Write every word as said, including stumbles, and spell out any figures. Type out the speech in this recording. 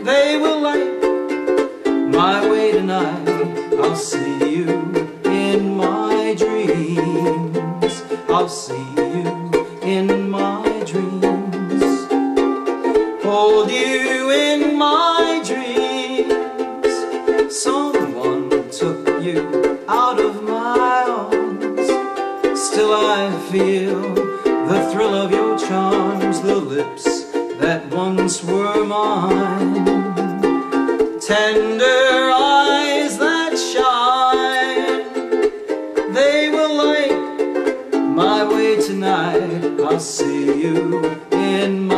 they will light my way tonight. I'll see you in my dreams. I'll see you in my dreams. Hold you in my dreams. Someone took you out of my arms. Still I feel the thrill of your charms, the lips that once were mine, tender eyes that shine. They will light my way tonight. I'll see you in my